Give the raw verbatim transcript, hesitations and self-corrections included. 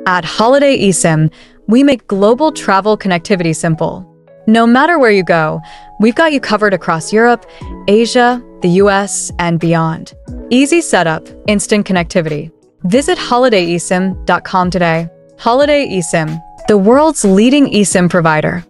At Holiday eSIM, we make global travel connectivity simple. No matter where you go, we've got you covered across Europe, Asia, the U S, and beyond. Easy setup, instant connectivity. Visit holiday eSIM dot com today. Holiday eSIM, the world's leading eSIM provider.